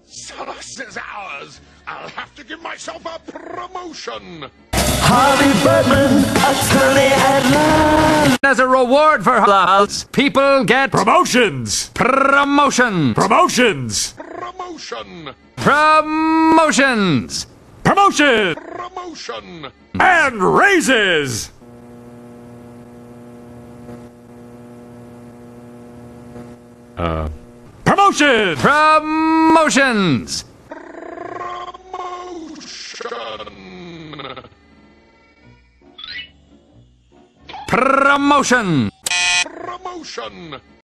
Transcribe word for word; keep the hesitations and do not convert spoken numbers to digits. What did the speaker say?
Celeste's ours. I'll have to give myself a promotion. Harvey Birdman, attorney at law. As a reward for halals, people get Promotions! promotion. Promotions! Promotion. Promotions. Promotion! Promotion. And raises! Uh. Promotion! Promotions. Promotion. Promotion. Promotion.